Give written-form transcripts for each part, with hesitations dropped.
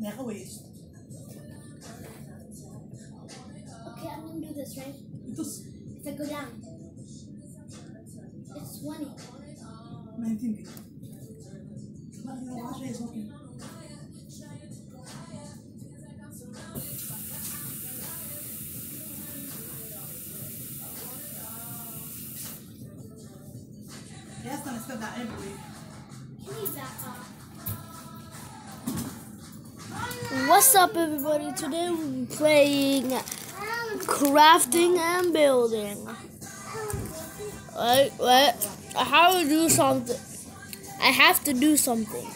Okay, I'm gonna do this, right? If I go down, it's 20. 19. What's up, everybody? Today we'll be playing crafting and building. Wait. I have to do something. I have to do something.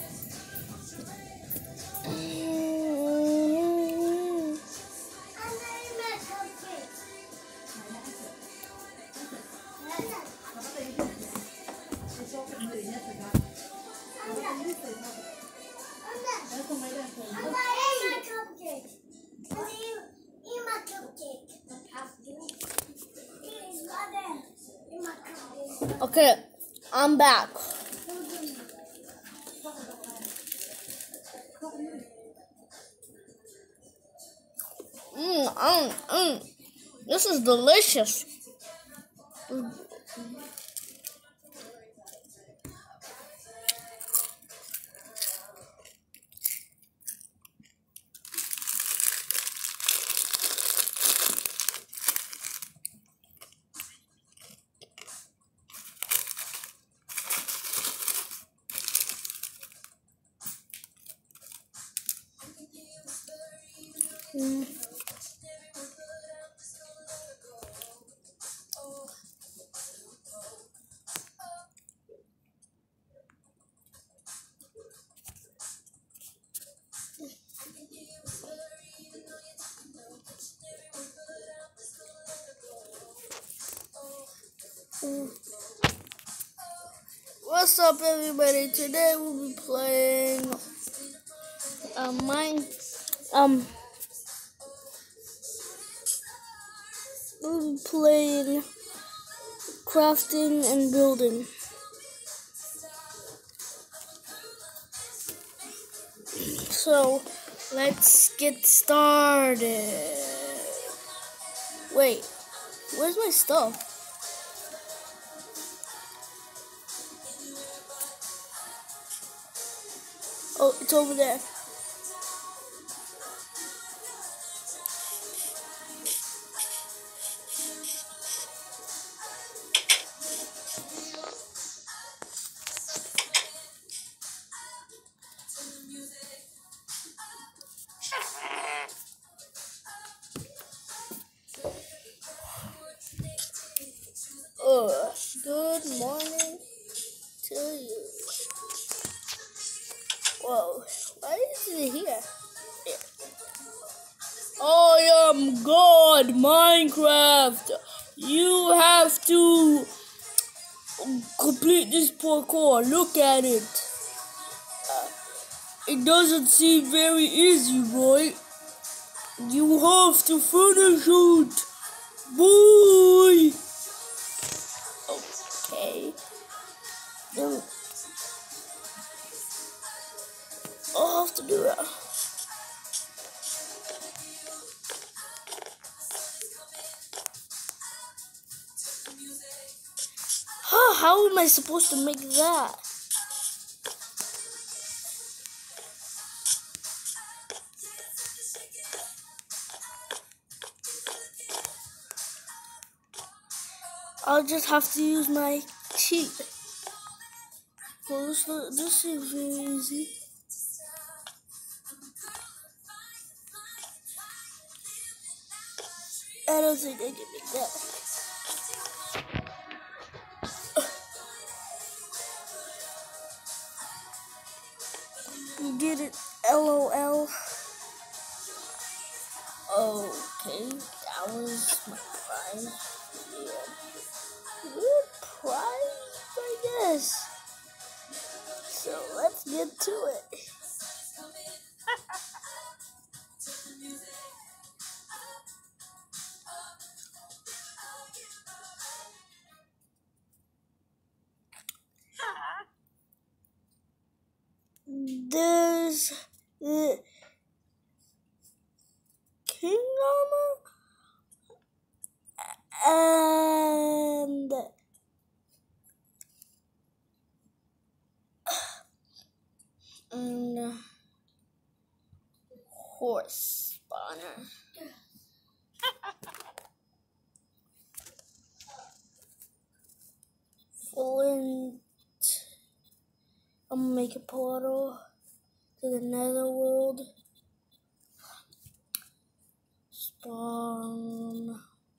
Okay, I'm back. This is delicious. What's up, everybody? Today we'll be playing we'll be playing crafting and building. So let's get started. Wait, where's my stuff? Oh, it's over there. Good morning to you. Whoa, why is it here? I am God, Minecraft. You have to complete this parkour. Look at it. It doesn't seem very easy, right? You have to finish it. Boy. Okay. I'll have to do it. How am I supposed to make that? I'll just have to use my teeth. Well, this seems very easy. I don't think I can make that. You did it, LOL. Okay, that was my prize. Yeah. Good prize, I guess. So let's get to it. king armor and horse spawner. Flint. I'm gonna make a portal to the netherworld. Spawn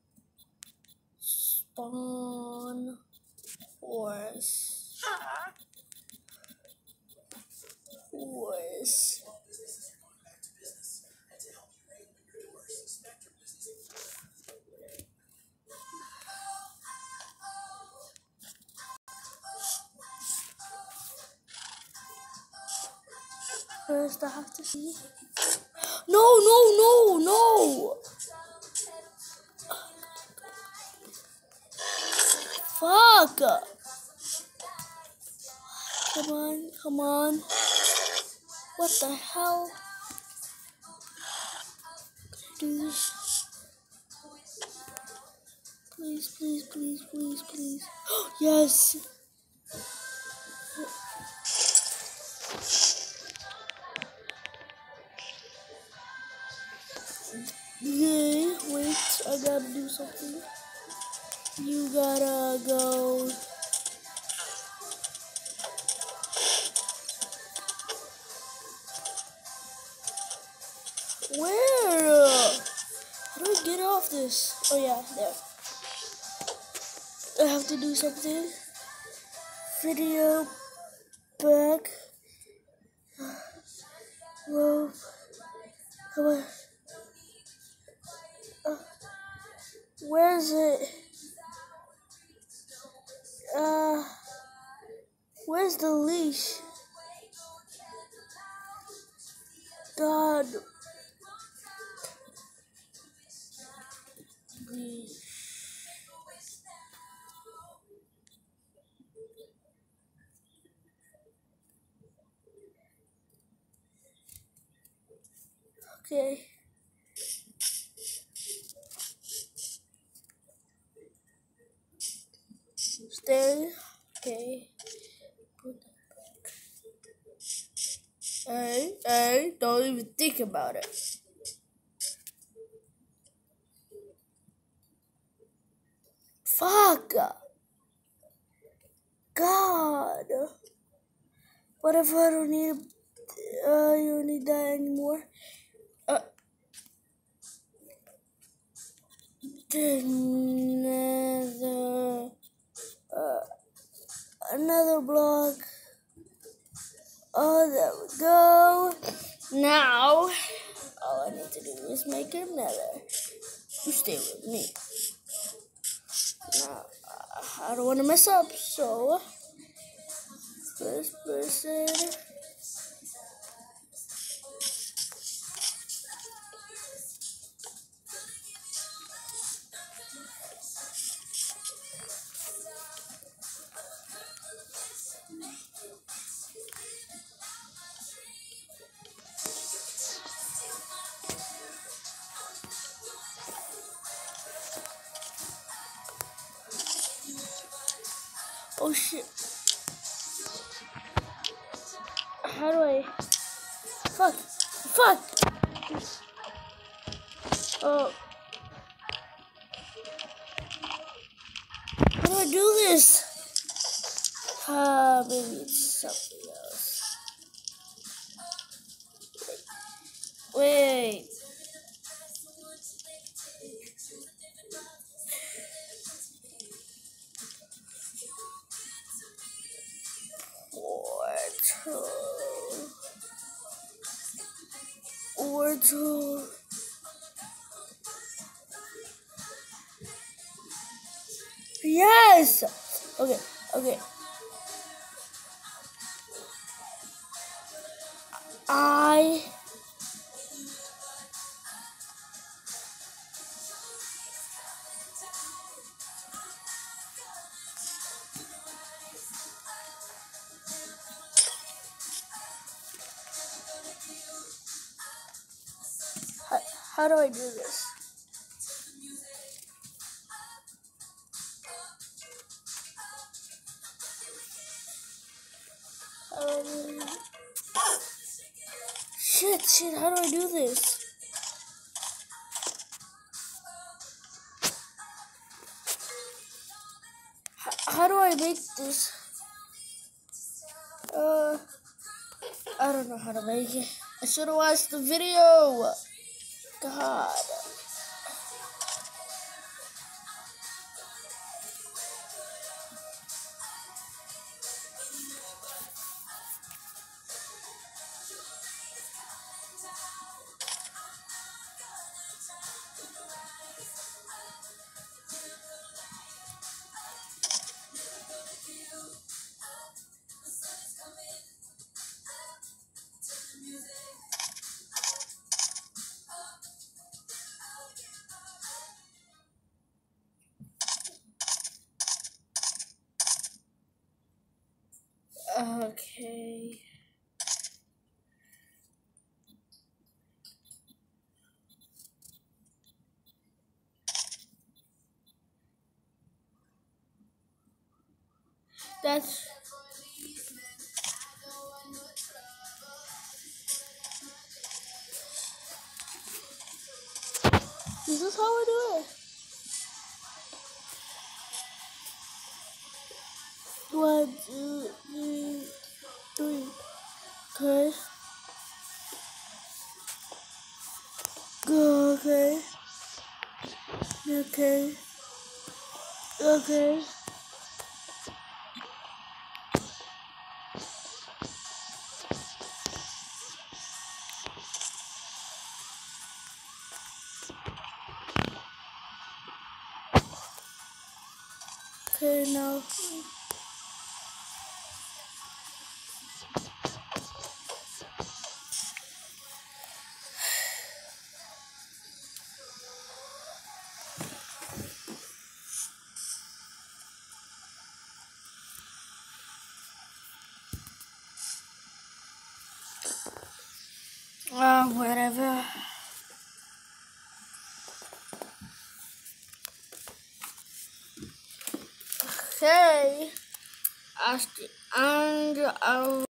horse. First, I have to see. No! Fuck! Come on. What the hell? Do this. Please. Yes! Yay, wait, I gotta do something. You gotta go. Where? How do I get off this? Oh yeah, there. I have to do something. Video back. Rope. Come on. Where is it? Where's the leash? God. Leash. Okay. Stay. Okay. Put that back. Hey, don't even think about it. Fuck! God! What if I don't need you don't need that anymore? Another block. Oh, there we go. Now, all I need to do is make another. You stay with me. Now, I don't want to mess up, so first person. Oh shit. How do I? Fuck. Oh. How do I do this? Maybe it's something else. Wait. Portal. Yes. Okay. I How do I do this? Shit, how do I do this? How do I make this? I don't know how to make it. I should have watched the video. God. Okay. That's... Is this how I do it? 1, 2, 3, 3. Okay. Go, okay. Okay. Okay. Okay, now. Whatever. Okay. At the end of